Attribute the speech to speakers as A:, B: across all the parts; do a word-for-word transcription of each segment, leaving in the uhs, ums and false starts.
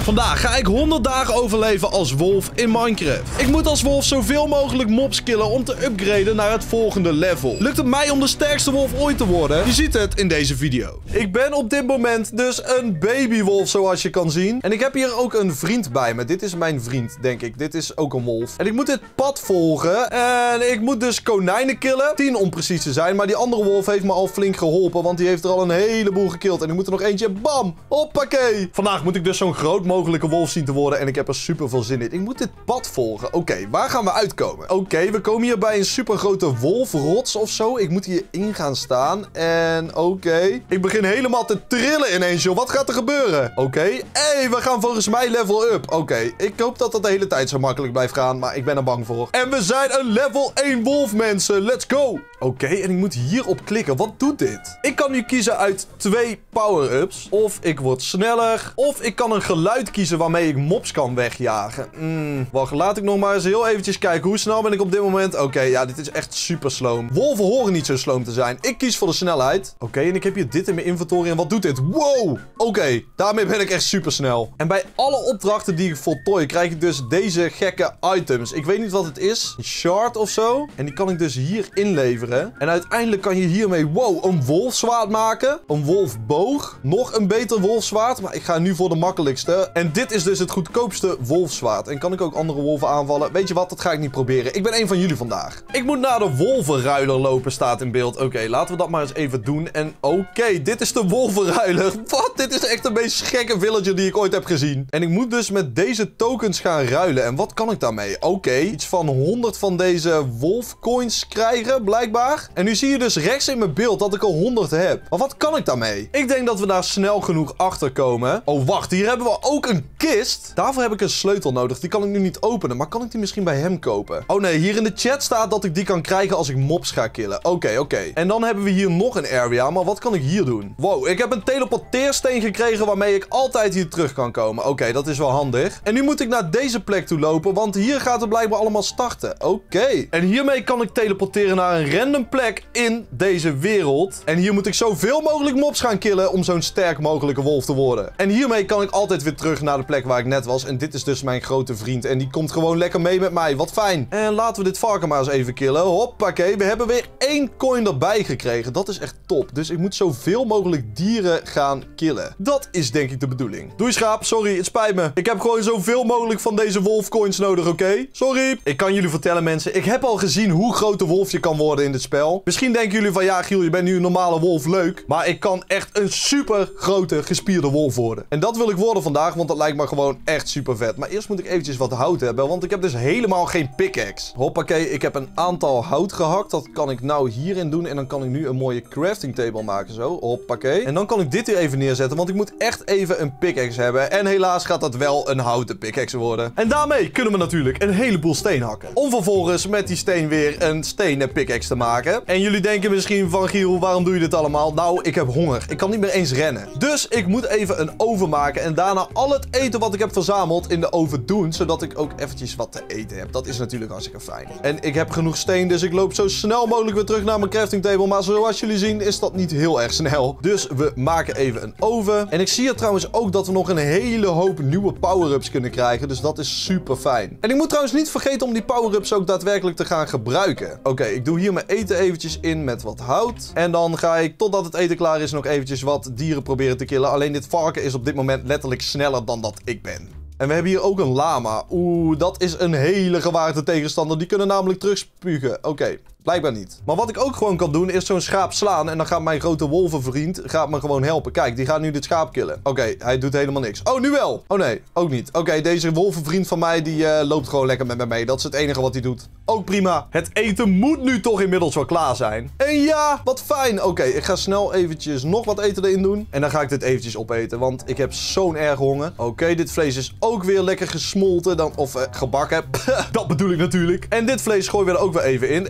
A: Vandaag ga ik honderd dagen overleven als wolf in Minecraft. Ik moet als wolf zoveel mogelijk mobs killen om te upgraden naar het volgende level. Lukt het mij om de sterkste wolf ooit te worden? Je ziet het in deze video. Ik ben op dit moment dus een babywolf, zoals je kan zien. En ik heb hier ook een vriend bij me. Dit is mijn vriend, denk ik. Dit is ook een wolf. En ik moet dit pad volgen. En ik moet dus konijnen killen. tien om precies te zijn. Maar die andere wolf heeft me al flink geholpen. Want die heeft er al een heleboel gekild. En ik moet er nog eentje. Bam! Hoppakee! Vandaag moet ik dus zo'n groot mogelijke wolf zien te worden. En ik heb er super veel zin in. Ik moet dit pad volgen. Oké, okay, waar gaan we uitkomen? Oké, okay, we komen hier bij een super grote wolfrots of zo. Ik moet hier in gaan staan. En oké. Okay. Ik begin helemaal te trillen ineens, joh. Wat gaat er gebeuren? Oké. Okay. Hé, hey, we gaan volgens mij level up. Oké, okay. Ik hoop dat dat de hele tijd zo makkelijk blijft gaan. Maar ik ben er bang voor. En we zijn een level één wolf, mensen. Let's go. Oké, okay, en ik moet hierop klikken. Wat doet dit? Ik kan nu kiezen uit twee power-ups. Of ik word sneller. Of ik kan een geluid kiezen waarmee ik mobs kan wegjagen. Mm, wacht, laat ik nog maar eens heel eventjes kijken. Hoe snel ben ik op dit moment? Oké, okay, ja, dit is echt super sloom. Wolven horen niet zo sloom te zijn. Ik kies voor de snelheid. Oké, okay, en ik heb hier dit in mijn inventory. En wat doet dit? Wow! Oké, okay, daarmee ben ik echt super snel. En bij alle opdrachten die ik voltooi, krijg ik dus deze gekke items. Ik weet niet wat het is. Een shard of zo. En die kan ik dus hier inleveren. En uiteindelijk kan je hiermee, wow, een wolfzwaard maken. Een wolfboog. Nog een beter wolfzwaard. Maar ik ga nu voor de makkelijkste. En dit is dus het goedkoopste wolfzwaard. En kan ik ook andere wolven aanvallen? Weet je wat? Dat ga ik niet proberen. Ik ben een van jullie vandaag. Ik moet naar de wolvenruiler lopen, staat in beeld. Oké, okay, laten we dat maar eens even doen. En oké, okay, dit is de wolvenruiler. Wat? Dit is echt de meest gekke villager die ik ooit heb gezien. En ik moet dus met deze tokens gaan ruilen. En wat kan ik daarmee? Oké, okay, iets van honderd van deze wolfcoins krijgen, blijkbaar. En nu zie je dus rechts in mijn beeld dat ik er honderd heb. Maar wat kan ik daarmee? Ik denk dat we daar snel genoeg achter komen. Oh, wacht. Hier hebben we ook een kist. Daarvoor heb ik een sleutel nodig. Die kan ik nu niet openen. Maar kan ik die misschien bij hem kopen? Oh nee, hier in de chat staat dat ik die kan krijgen als ik mobs ga killen. Oké, okay, oké. Okay. En dan hebben we hier nog een area. Maar wat kan ik hier doen? Wow, ik heb een teleporteersteen gekregen waarmee ik altijd hier terug kan komen. Oké, okay, dat is wel handig. En nu moet ik naar deze plek toe lopen, want hier gaat het blijkbaar allemaal starten. Oké. Okay. En hiermee kan ik teleporteren naar een random plek in deze wereld. En hier moet ik zoveel mogelijk mobs gaan killen om zo'n sterk mogelijke wolf te worden. En hiermee kan ik altijd weer terug naar de plek waar ik net was. En dit is dus mijn grote vriend. En die komt gewoon lekker mee met mij. Wat fijn. En laten we dit varken maar eens even killen. Hoppakee. We hebben weer één coin erbij gekregen. Dat is echt top. Dus ik moet zoveel mogelijk dieren gaan killen. Dat is denk ik de bedoeling. Doei schaap. Sorry, het spijt me. Ik heb gewoon zoveel mogelijk van deze wolfcoins nodig, oké? Okay? Sorry. Ik kan jullie vertellen, mensen. Ik heb al gezien hoe groot de wolf je kan worden in dit spel. Misschien denken jullie van, ja, Giel, je bent nu een normale wolf. Leuk. Maar ik kan echt een super grote gespierde wolf worden. En dat wil ik worden vandaag, want dat lijkt me gewoon echt super vet. Maar eerst moet ik eventjes wat hout hebben, want ik heb dus helemaal geen pickaxe. Hoppakee, ik heb een aantal hout gehakt. Dat kan ik nou hierin doen. En dan kan ik nu een mooie crafting table maken, zo. Hoppakee. En dan kan ik dit hier even neerzetten, want ik moet echt even een pickaxe hebben. En helaas gaat dat wel een houten pickaxe worden. En daarmee kunnen we natuurlijk een heleboel steen hakken. Om vervolgens met die steen weer een stenen pickaxe te maken. En jullie denken misschien van, Giel, waarom doe je dit allemaal? Nou, ik heb honger. Ik kan niet meer eens rennen. Dus ik moet even een oven maken en daarna al het eten wat ik heb verzameld in de oven doen, zodat ik ook eventjes wat te eten heb. Dat is natuurlijk hartstikke fijn. En ik heb genoeg steen, dus ik loop zo snel mogelijk weer terug naar mijn crafting table. Maar zoals jullie zien is dat niet heel erg snel. Dus we maken even een oven. En ik zie hier trouwens ook dat we nog een hele hoop nieuwe power-ups kunnen krijgen. Dus dat is super fijn. En ik moet trouwens niet vergeten om die power-ups ook daadwerkelijk te gaan gebruiken. Oké, okay, ik doe hier mijn eten eventjes in met wat hout. En dan ga ik, totdat het eten klaar is, nog eventjes wat dieren proberen te killen. Alleen dit varken is op dit moment letterlijk sneller dan dat ik ben. En we hebben hier ook een lama. Oeh, dat is een hele gewaagde tegenstander. Die kunnen namelijk terugspugen. Oké. Okay. Blijkbaar niet. Maar wat ik ook gewoon kan doen, is zo'n schaap slaan. En dan gaat mijn grote wolvenvriend gaat me gewoon helpen. Kijk, die gaat nu dit schaap killen. Oké, okay, hij doet helemaal niks. Oh, nu wel. Oh nee, ook niet. Oké, okay, deze wolvenvriend van mij, die uh, loopt gewoon lekker met me mee. Dat is het enige wat hij doet. Ook prima. Het eten moet nu toch inmiddels wel klaar zijn. En ja, wat fijn. Oké, okay, ik ga snel eventjes nog wat eten erin doen. En dan ga ik dit eventjes opeten, want ik heb zo'n erg honger. Oké, okay, dit vlees is ook weer lekker gesmolten. Dan, of uh, gebakken. Dat bedoel ik natuurlijk. En dit vlees gooien we er ook weer even in. Ik kan er niet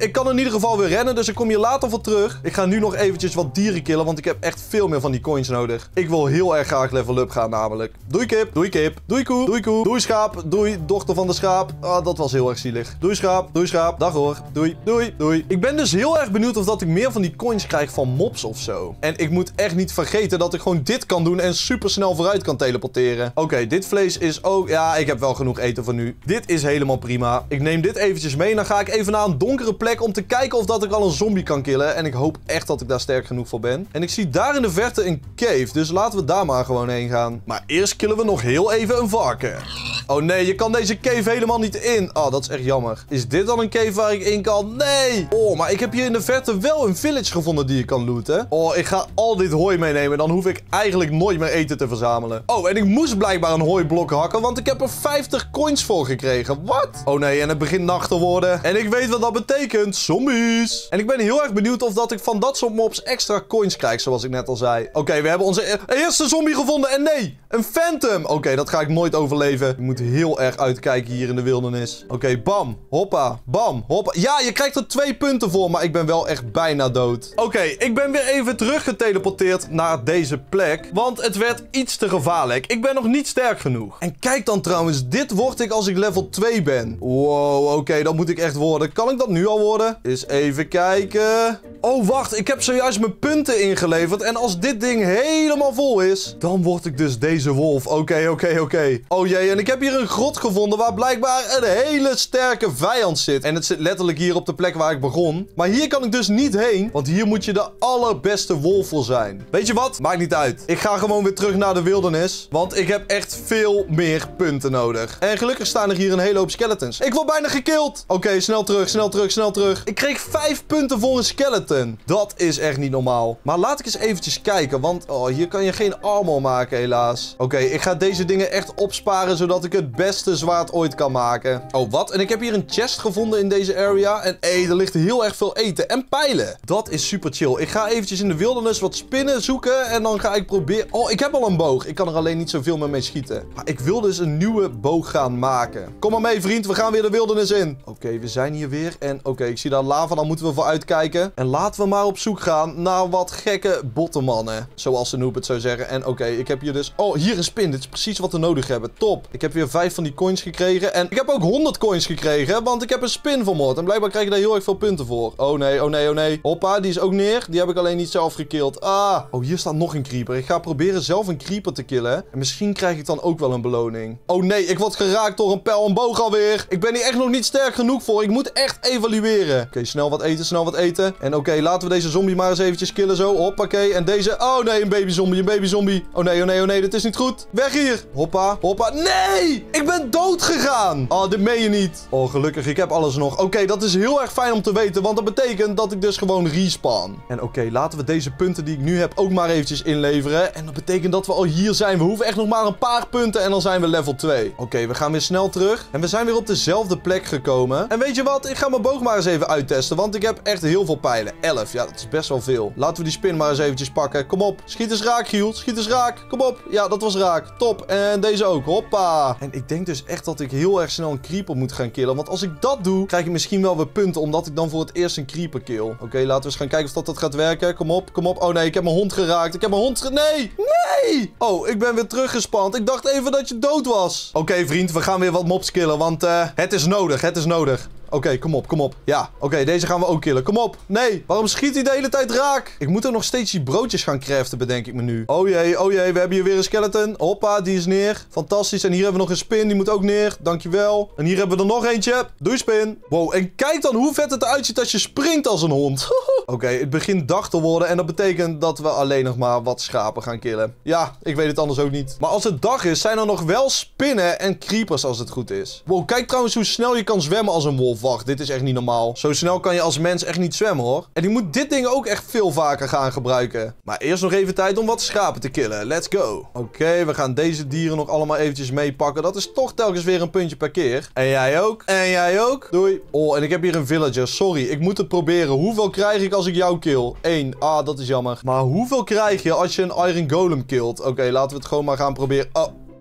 A: ieder geval weer rennen, dus ik kom hier later voor terug. Ik ga nu nog eventjes wat dieren killen, want ik heb echt veel meer van die coins nodig. Ik wil heel erg graag level up gaan namelijk. Doei kip, doei kip, doei koe, doei koe, doei schaap, doei dochter van de schaap. Ah, dat was heel erg zielig. Doei schaap, doei schaap, dag hoor. Doei, doei, doei. Ik ben dus heel erg benieuwd of dat ik meer van die coins krijg van mobs of zo. En ik moet echt niet vergeten dat ik gewoon dit kan doen en super snel vooruit kan teleporteren. Oké, okay, dit vlees is ook... Ja, ik heb wel genoeg eten voor nu. Dit is helemaal prima. Ik neem dit eventjes mee en dan ga ik even naar een donkere plek om te kijken of dat ik al een zombie kan killen. En ik hoop echt dat ik daar sterk genoeg voor ben. En ik zie daar in de verte een cave, dus laten we daar maar gewoon heen gaan. Maar eerst killen we nog heel even een varken. Oh nee, je kan deze cave helemaal niet in. Oh, dat is echt jammer. Is dit dan een cave waar ik in kan? Nee! Oh, maar ik heb hier in de verte wel een village gevonden die je kan looten. Oh, ik ga al dit hooi meenemen. Dan hoef ik eigenlijk nooit meer eten te verzamelen. Oh, en ik moest blijkbaar een hooiblok hakken, want ik heb er vijftig coins voor gekregen. Wat? Oh nee, en het begint nacht te worden. En ik weet wat dat betekent. Zombies. En ik ben heel erg benieuwd of dat ik van dat soort mobs extra coins krijg, zoals ik net al zei. Oké, okay, we hebben onze eerste zombie gevonden. En nee, een phantom. Oké, okay, dat ga ik nooit overleven. Ik moet heel erg uitkijken hier in de wildernis. Oké, okay, bam. Hoppa. Bam. Hoppa. Ja, je krijgt er twee punten voor, maar ik ben wel echt bijna dood. Oké, okay, ik ben weer even teruggeteleporteerd naar deze plek, want het werd iets te gevaarlijk. Ik ben nog niet sterk genoeg. En kijk dan trouwens, dit word ik als ik level twee ben. Wow, oké, okay, dat moet ik echt worden. Kan ik dat nu al worden? Eens even kijken. Oh, wacht, ik heb zojuist mijn punten ingeleverd. En als dit ding helemaal vol is, dan word ik dus deze wolf. Oké, okay, oké, okay, oké. Okay. Oh jee, en ik heb hier een grot gevonden waar blijkbaar een hele sterke vijand zit. En het zit letterlijk hier op de plek waar ik begon. Maar hier kan ik dus niet heen, want hier moet je de allerbeste wolf voor zijn. Weet je wat? Maakt niet uit. Ik ga gewoon weer terug naar de wildernis, want ik heb echt veel meer punten nodig. En gelukkig staan er hier een hele hoop skeletons. Ik word bijna gekild. Oké, okay, snel terug, snel terug, snel terug. Ik kreeg vijf punten voor een skeleton. Dat is echt niet normaal. Maar laat ik eens eventjes kijken, want oh, hier kan je geen armor maken helaas. Oké, okay, ik ga deze dingen echt opsparen, zodat ik het beste zwaard ooit kan maken. Oh, wat? En ik heb hier een chest gevonden in deze area. En hé, er ligt heel erg veel eten en pijlen. Dat is super chill. Ik ga eventjes in de wildernis wat spinnen zoeken en dan ga ik proberen... Oh, ik heb al een boog. Ik kan er alleen niet zoveel meer mee schieten. Maar ik wil dus een nieuwe boog gaan maken. Kom maar mee, vriend. We gaan weer de wildernis in. Oké, okay, we zijn hier weer. En oké, okay, ik zie daar lava. Dan moeten we voor uitkijken. En laten we maar op zoek gaan naar wat gekke bottenmannen. Zoals de noob het zou zeggen. En oké, okay, ik heb hier dus... Oh, hier een spin. Dit is precies wat we nodig hebben. Top. Ik heb weer vijf van die coins gekregen. En ik heb ook honderd coins gekregen, want ik heb een spin vermoord. En blijkbaar krijg je daar heel erg veel punten voor. Oh nee, oh nee, oh nee. Hoppa, die is ook neer. Die heb ik alleen niet zelf gekild. Ah. Oh, hier staat nog een creeper. Ik ga proberen zelf een creeper te killen. En misschien krijg ik dan ook wel een beloning. Oh nee, ik word geraakt door een pijl en boog alweer. Ik ben hier echt nog niet sterk genoeg voor. Ik moet echt evalueren. Oké, okay, snel wat eten, snel wat eten. En oké, okay, laten we deze zombie maar eens eventjes killen zo. Hoppakee. En deze... Oh nee, een babyzombie, een babyzombie. Oh nee, oh nee, oh nee, dit is niet goed. Weg hier. Hoppa, hoppa. Nee! Ik ben dood gegaan. Oh, dit meen je niet. Oh, gelukkig, ik heb alles nog. Oké, okay, dat is heel erg fijn om te weten, want dat betekent dat ik dus gewoon respawn. En oké, okay, laten we deze punten die ik nu heb ook maar eventjes inleveren. En dat betekent dat we al hier zijn. We hoeven echt nog maar een paar punten en dan zijn we level twee. Oké, okay, we gaan weer snel terug. En we zijn weer op dezelfde plek gekomen. En weet je wat? Ik ga mijn boog maar eens even uittesten, want ik heb echt heel veel pijlen. elf, ja, dat is best wel veel. Laten we die spin maar eens eventjes pakken. Kom op. Schiet eens raak, Giel. Schiet eens raak. Kom op. Ja, dat was raak. Top. En deze ook. Hoppa. En ik denk dus echt dat ik heel erg snel een creeper moet gaan killen. Want als ik dat doe, krijg ik misschien wel weer punten, omdat ik dan voor het eerst een creeper kill. Oké, okay, laten we eens gaan kijken of dat, dat gaat werken. Kom op, kom op. Oh nee, ik heb mijn hond geraakt. Ik heb mijn hond ge... Nee! Nee! Oh, ik ben weer teruggespand. Ik dacht even dat je dood was. Oké, okay, vriend, we gaan weer wat mobs killen, want uh, het is nodig. Het is nodig. Oké, okay, kom op, kom op. Ja, oké, okay, deze gaan we ook killen. Kom op. Nee, waarom schiet hij de hele tijd raak? Ik moet er nog steeds die broodjes gaan craften, bedenk ik me nu. Oh jee, oh jee, we hebben hier weer een skeleton. Hoppa, die is neer. Fantastisch. En hier hebben we nog een spin, die moet ook neer. Dankjewel. En hier hebben we er nog eentje. Doei, spin. Wow, en kijk dan hoe vet het eruit ziet als je springt als een hond. Oké, okay, het begint dag te worden en dat betekent dat we alleen nog maar wat schapen gaan killen. Ja, ik weet het anders ook niet. Maar als het dag is, zijn er nog wel spinnen en creepers als het goed is. Wow, kijk trouwens hoe snel je kan zwemmen als een wolf. Wacht, dit is echt niet normaal. Zo snel kan je als mens echt niet zwemmen, hoor. En ik moet dit ding ook echt veel vaker gaan gebruiken. Maar eerst nog even tijd om wat schapen te killen. Let's go. Oké, okay, we gaan deze dieren nog allemaal eventjes meepakken. Dat is toch telkens weer een puntje per keer. En jij ook. En jij ook. Doei. Oh, en ik heb hier een villager. Sorry, ik moet het proberen. Hoeveel krijg ik als ik jou kill? Eén. Ah, dat is jammer. Maar hoeveel krijg je als je een iron golem killt? Oké, okay, laten we het gewoon maar gaan proberen. Oh. Oh,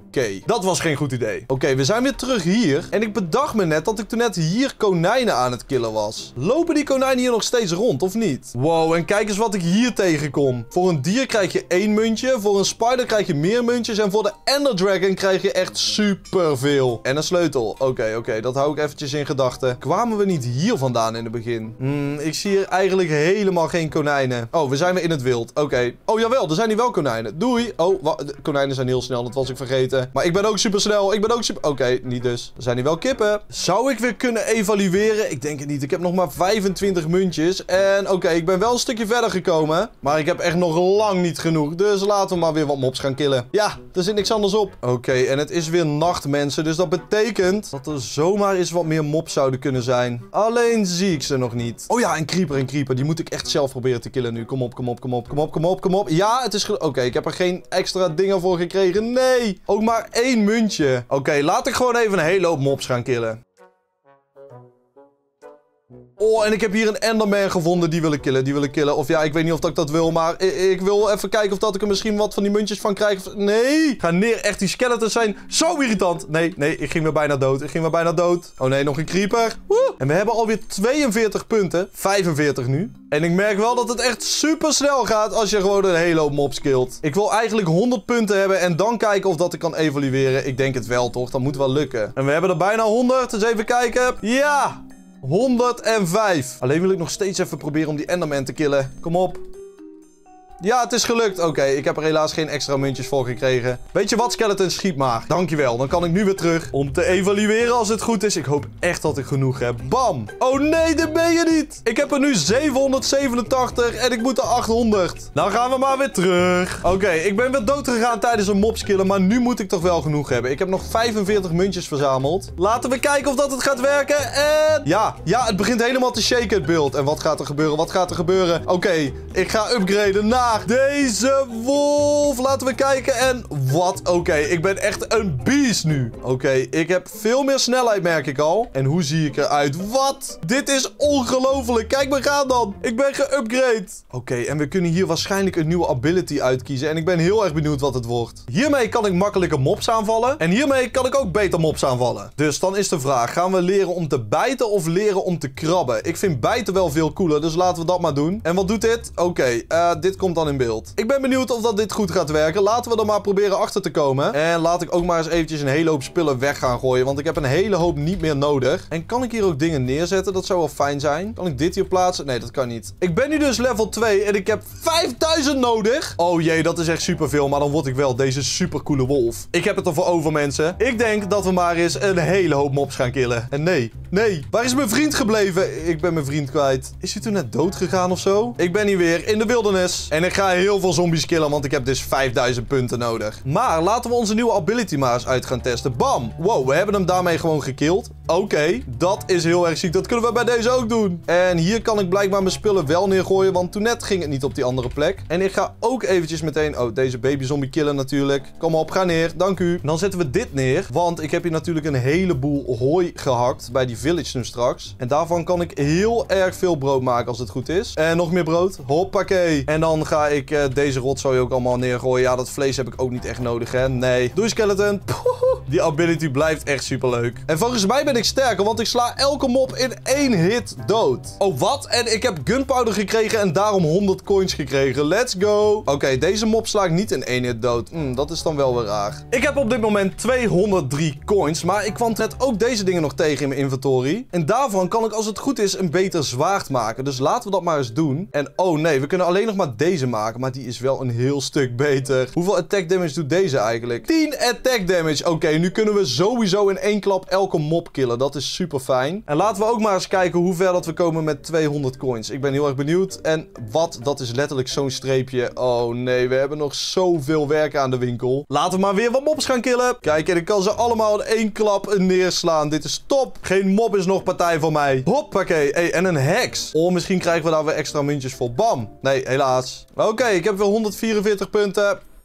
A: okay, dat was geen goed idee. Oké, okay, we zijn weer terug hier. En ik bedacht me net dat ik toen net hier konijnen aan het killen was. Lopen die konijnen hier nog steeds rond, of niet? Wow, en kijk eens wat ik hier tegenkom. Voor een dier krijg je één muntje. Voor een spider krijg je meer muntjes. En voor de Ender Dragon krijg je echt superveel. En een sleutel. Oké, okay, oké, okay, dat hou ik eventjes in gedachten. Kwamen we niet hier vandaan in het begin? Hmm, ik zie hier eigenlijk helemaal geen konijnen. Oh, we zijn weer in het wild. Oké. Okay. Oh, jawel, er zijn hier wel konijnen. Doei. Oh, de konijnen zijn heel snel. Dat was ik vergeten. Maar ik ben ook super snel. Ik ben ook super... Oké, okay, niet dus. Er zijn hier wel kippen. Zou ik weer kunnen evalueren? Ik denk het niet. Ik heb nog maar vijfentwintig muntjes. En oké, okay, ik ben wel een stukje verder gekomen. Maar ik heb echt nog lang niet genoeg. Dus laten we maar weer wat mobs gaan killen. Ja, er zit niks anders op. Oké, okay, en het is weer nacht, mensen. Dus dat betekent dat er zomaar eens wat meer mobs zouden kunnen zijn. Alleen zie ik ze nog niet. Oh ja, een creeper, een creeper. Die moet ik echt zelf proberen te killen nu. Kom op, kom op, kom op, kom op, kom op, kom op. Ja, het is... Oké, okay, ik heb er geen extra dingen voor gekregen. Nee, ook maar één muntje. Oké, okay, laat ik gewoon even een hele hoop mobs gaan killen. Oh, en ik heb hier een Enderman gevonden. Die wil ik killen, die wil ik killen. Of ja, ik weet niet of dat ik dat wil, maar ik, ik wil even kijken of dat ik er misschien wat van die muntjes van krijg. Nee, ga neer. Echt, die skeletons zijn zo irritant. Nee, nee, ik ging weer bijna dood. Ik ging weer bijna dood. Oh nee, nog een creeper. Woe. En we hebben alweer tweeënveertig punten. vijfenveertig nu. En ik merk wel dat het echt super snel gaat als je gewoon een hele hoop mobs killt. Ik wil eigenlijk honderd punten hebben en dan kijken of dat ik kan evalueren. Ik denk het wel, toch? Dat moet wel lukken. En we hebben er bijna honderd. Dus even kijken. Ja! honderdvijf. Alleen wil ik nog steeds even proberen om die Enderman te killen. Kom op. Ja, het is gelukt. Oké, okay, ik heb er helaas geen extra muntjes voor gekregen. Weet je wat, Skeleton? Schiet maar. Dankjewel. Dan kan ik nu weer terug om te evalueren als het goed is. Ik hoop echt dat ik genoeg heb. Bam. Oh nee, dit ben je niet. Ik heb er nu zevenhonderdzevenentachtig en ik moet er achthonderd. Nou gaan we maar weer terug. Oké, okay, ik ben weer dood gegaan tijdens een mobs killen, maar nu moet ik toch wel genoeg hebben. Ik heb nog vijfenveertig muntjes verzameld. Laten we kijken of dat het gaat werken. En ja, ja, het begint helemaal te shaken het beeld. En wat gaat er gebeuren? Wat gaat er gebeuren? Oké, okay, ik ga upgraden naar deze wolf. Laten we kijken. En wat? Oké, okay, ik ben echt een beest nu. Oké, okay, ik heb veel meer snelheid, merk ik al. En hoe zie ik eruit? Wat? Dit is ongelooflijk. Kijk me gaan dan. Ik ben geupgrade. Oké, okay, en we kunnen hier waarschijnlijk een nieuwe ability uitkiezen. En ik ben heel erg benieuwd wat het wordt. Hiermee kan ik makkelijker mobs aanvallen. En hiermee kan ik ook beter mobs aanvallen. Dus dan is de vraag. Gaan we leren om te bijten of leren om te krabben? Ik vind bijten wel veel cooler. Dus laten we dat maar doen. En wat doet dit? Oké, okay, uh, dit komt dan in beeld. Ik ben benieuwd of dat dit goed gaat werken. Laten we er maar proberen achter te komen. En laat ik ook maar eens eventjes een hele hoop spullen weg gaan gooien. Want ik heb een hele hoop niet meer nodig. En kan ik hier ook dingen neerzetten? Dat zou wel fijn zijn. Kan ik dit hier plaatsen? Nee, dat kan niet. Ik ben nu dus level twee en ik heb vijfduizend nodig. Oh jee, dat is echt superveel. Maar dan word ik wel deze supercoole wolf. Ik heb het ervoor over, mensen. Ik denk dat we maar eens een hele hoop mobs gaan killen. En nee, nee. Waar is mijn vriend gebleven? Ik ben mijn vriend kwijt. Is hij toen net dood gegaan of zo? Ik ben hier weer in de wildernis. En ik ga heel veel zombies killen, want ik heb dus vijfduizend punten nodig. Maar laten we onze nieuwe ability maar eens uit gaan testen. Bam! Wow, we hebben hem daarmee gewoon gekillt. Oké, okay, dat is heel erg ziek. Dat kunnen we bij deze ook doen. En hier kan ik blijkbaar mijn spullen wel neergooien, want toen net ging het niet op die andere plek. En ik ga ook eventjes meteen... Oh, deze babyzombie killen natuurlijk. Kom op, ga neer. Dank u. Dan zetten we dit neer, want ik heb hier natuurlijk een heleboel hooi gehakt bij die village nu straks. En daarvan kan ik heel erg veel brood maken als het goed is. En nog meer brood. Hoppakee. En dan ga ik uh, deze rotzooi ook allemaal neergooien. Ja, dat vlees heb ik ook niet echt nodig, hè. Nee. Doei, skeleton. Die ability blijft echt superleuk. En volgens mij ben ik sterker, want ik sla elke mob in één hit dood. Oh, wat? En ik heb gunpowder gekregen en daarom honderd coins gekregen. Let's go. Oké, okay, deze mob sla ik niet in één hit dood. Hm, dat is dan wel weer raar. Ik heb op dit moment tweehonderddrie coins, maar ik kwam net ook deze dingen nog tegen in mijn inventory. En daarvan kan ik, als het goed is, een beter zwaard maken. Dus laten we dat maar eens doen. En oh nee, we kunnen alleen nog maar deze maken, maar die is wel een heel stuk beter. Hoeveel attack damage doet deze eigenlijk? tien attack damage. Oké, okay, nu kunnen we sowieso in één klap elke mob killen. Dat is super fijn. En laten we ook maar eens kijken hoe ver dat we komen met tweehonderd coins. Ik ben heel erg benieuwd. En wat? Dat is letterlijk zo'n streepje. Oh nee, we hebben nog zoveel werk aan de winkel. Laten we maar weer wat mobs gaan killen. Kijk, en ik kan ze allemaal in één klap neerslaan. Dit is top. Geen mob is nog partij voor mij. Hoppakee. Hey, en een heks. Oh, misschien krijgen we daar weer extra muntjes voor. Bam. Nee, helaas. Oké, okay, ik heb weer honderdvierenveertig punten.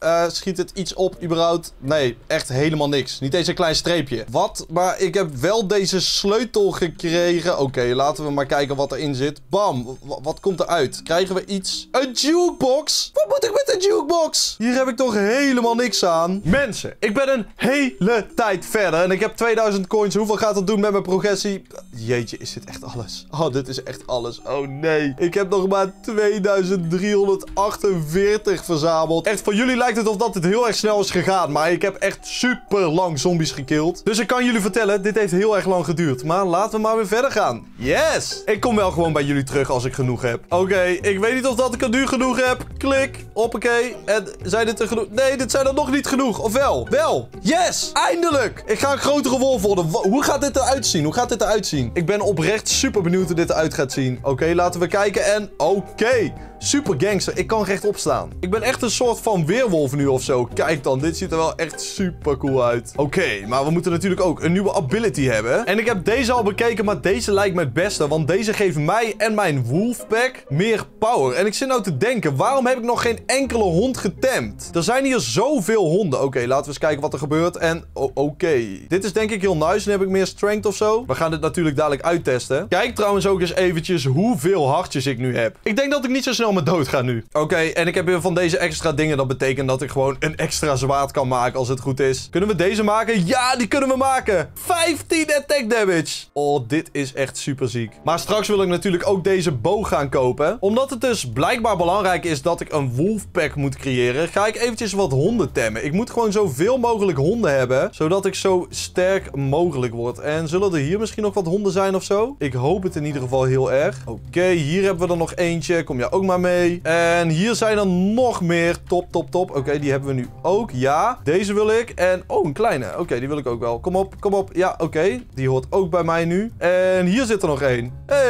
A: Uh, schiet het iets op überhaupt? Nee, echt helemaal niks. Niet eens een klein streepje. Wat? Maar ik heb wel deze sleutel gekregen. Oké, okay, laten we maar kijken wat erin zit. Bam. W wat komt eruit? Krijgen we iets? Een jukebox? Wat moet ik met een jukebox? Hier heb ik toch helemaal niks aan. Mensen, ik ben een hele tijd verder. En ik heb tweeduizend coins. Hoeveel gaat dat doen met mijn progressie? Jeetje, is dit echt alles? Oh, dit is echt alles. Oh nee. Ik heb nog maar tweeduizend driehonderdachtenveertig verzameld. Echt, voor jullie lijkt het of dat het heel erg snel is gegaan. Maar ik heb echt super lang zombies gekilld. Dus ik kan jullie vertellen, dit heeft heel erg lang geduurd. Maar laten we maar weer verder gaan. Yes! Ik kom wel gewoon bij jullie terug als ik genoeg heb. Oké, okay, ik weet niet of dat ik er nu genoeg heb. Klik. Hoppakee. En zijn dit er genoeg? Nee, dit zijn er nog niet genoeg. Of wel? Wel. Yes! Eindelijk! Ik ga een grotere wolf worden. Hoe gaat dit eruit zien? Hoe gaat dit eruit zien? Ik ben oprecht super benieuwd hoe dit eruit gaat zien. Oké, okay, laten we kijken. En oké. Okay. Super gangster. Ik kan rechtop staan. Ik ben echt een soort van weerwolf nu of zo. Kijk dan. Dit ziet er wel echt super cool uit. Oké, okay, maar we moeten natuurlijk ook een nieuwe ability hebben. En ik heb deze al bekeken, maar deze lijkt me het beste. Want deze geeft mij en mijn wolfpack meer power. En ik zit nou te denken, waarom heb ik nog geen enkele hond getemd? Er zijn hier zoveel honden. Oké, okay, laten we eens kijken wat er gebeurt. En oh, oké. Okay. Dit is denk ik heel nice. Dan heb ik meer strength of zo. We gaan dit natuurlijk dadelijk uittesten. Kijk trouwens ook eens eventjes hoeveel hartjes ik nu heb. Ik denk dat ik niet zo snel me dood ga nu. Oké, okay, en ik heb weer van deze extra dingen. Dat betekent dat ik gewoon een extra zwaard kan maken als het goed is. Kunnen we deze maken? Ja, die kunnen we maken. vijftien attack damage. Oh, dit is echt super ziek. Maar straks wil ik natuurlijk ook deze boog gaan kopen. Omdat het dus blijkbaar belangrijk is dat ik een wolfpack moet creëren, ga ik eventjes wat honden temmen. Ik moet gewoon zoveel mogelijk honden hebben, zodat ik zo sterk mogelijk word. En zullen er hier misschien nog wat honden zijn of zo? Ik hoop het in ieder geval heel erg. Oké, okay, hier hebben we er nog eentje. Kom jij ook maar mee. En hier zijn er nog meer. Top, top, top. Oké, okay, die hebben we nu ook. Ja, deze wil ik. En, oh, een kleine. Oké, okay, die wil ik ook wel. Kom op, kom op. Ja, oké. Okay. Die hoort ook bij mij nu. En hier zit er nog één.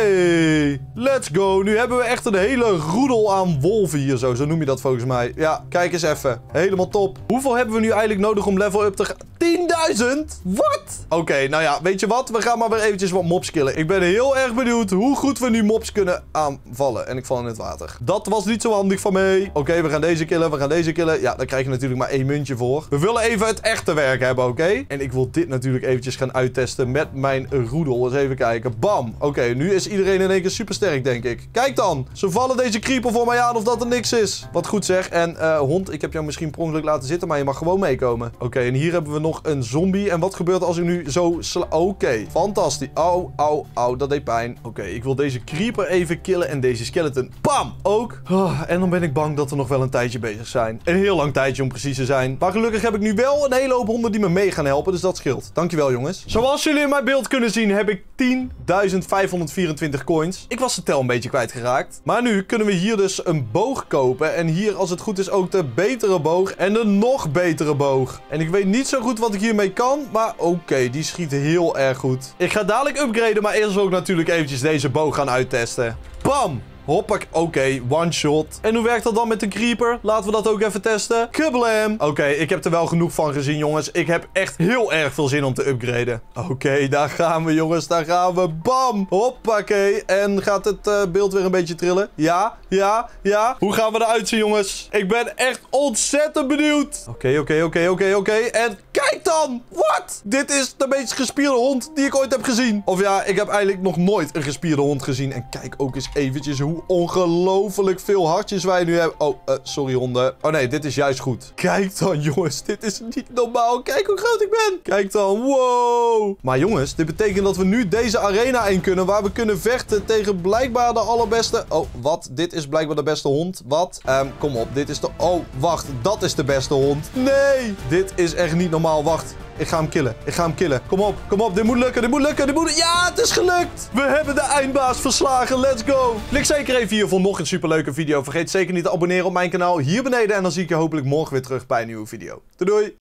A: Hey, let's go. Nu hebben we echt een hele roedel aan wolven hier zo. Zo noem je dat volgens mij. Ja, kijk eens even. Helemaal top. Hoeveel hebben we nu eigenlijk nodig om level up te gaan? tienduizend? Wat? Oké, okay, nou ja, weet je wat? We gaan maar weer eventjes wat mobs killen. Ik ben heel erg benieuwd hoe goed we nu mobs kunnen aanvallen. En ik val in het water. Dat was niet zo handig van mij. Oké, okay, we gaan deze killen. We gaan deze killen. Ja, daar krijg je natuurlijk maar één muntje voor. We willen even het echte werk hebben, oké? Okay? En ik wil dit natuurlijk eventjes gaan uittesten met mijn roedel. Eens even kijken. Bam. Oké, okay, nu is iedereen in één keer super sterk, denk ik. Kijk dan. Ze vallen deze creeper voor mij aan of dat er niks is. Wat goed zeg. En uh, hond, ik heb jou misschien per ongeluk laten zitten, maar je mag gewoon meekomen. Oké, okay, en hier hebben we nog een zombie. En wat gebeurt als ik nu zo sla... Oké, okay. Fantastisch. Au, au, au. Dat deed pijn. Oké, okay, ik wil deze creeper even killen en deze skeleton. Bam! Ook. Oh, en dan ben ik bang dat we nog wel een tijdje bezig zijn. Een heel lang tijdje om precies te zijn. Maar gelukkig heb ik nu wel een hele hoop honden die me mee gaan helpen. Dus dat scheelt. Dankjewel, jongens. Zoals jullie in mijn beeld kunnen zien, heb ik tienduizend vijfhonderdvierentwintig coins. Ik was de tel een beetje kwijtgeraakt. Maar nu kunnen we hier dus een boog kopen. En hier, als het goed is, ook de betere boog. En de nog betere boog. En ik weet niet zo goed wat ik hiermee kan. Maar oké, okay, die schiet heel erg goed. Ik ga dadelijk upgraden. Maar eerst ook natuurlijk eventjes deze boog gaan uittesten. Bam! Hoppak. Oké, okay, one shot. En hoe werkt dat dan met de creeper? Laten we dat ook even testen. Kablam. Oké, okay, ik heb er wel genoeg van gezien, jongens. Ik heb echt heel erg veel zin om te upgraden. Oké, okay, daar gaan we, jongens. Daar gaan we. Bam. Hoppakee. En gaat het uh, beeld weer een beetje trillen? Ja, ja, ja. Hoe gaan we eruit zien, jongens? Ik ben echt ontzettend benieuwd. Oké, oké, oké, oké, oké. En kijk dan. Wat? Dit is de meest gespierde hond die ik ooit heb gezien. Of ja, ik heb eigenlijk nog nooit een gespierde hond gezien. En kijk ook eens eventjes hoe ongelooflijk veel hartjes wij nu hebben. Oh, uh, sorry honden. Oh nee, dit is juist goed. Kijk dan, jongens. Dit is niet normaal. Kijk hoe groot ik ben. Kijk dan. Wow. Maar jongens, dit betekent dat we nu deze arena in kunnen. Waar we kunnen vechten tegen blijkbaar de allerbeste... Oh, wat? Dit is blijkbaar de beste hond. Wat? Um, kom op. Dit is de... Oh, wacht. Dat is de beste hond. Nee. Dit is echt niet normaal. Wacht. Ik ga hem killen. Ik ga hem killen. Kom op. Kom op. Dit moet lukken. Dit moet lukken. Dit moet... Ja, het is gelukt. We hebben de eindbaas verslagen. Let's go. Klik zeker even hier voor nog een superleuke video. Vergeet zeker niet te abonneren op mijn kanaal hier beneden. En dan zie ik je hopelijk morgen weer terug bij een nieuwe video. Doei doei.